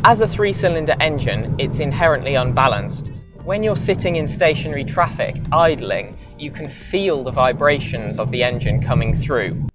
As a 3-cylinder engine, it's inherently unbalanced. When you're sitting in stationary traffic, idling, you can feel the vibrations of the engine coming through.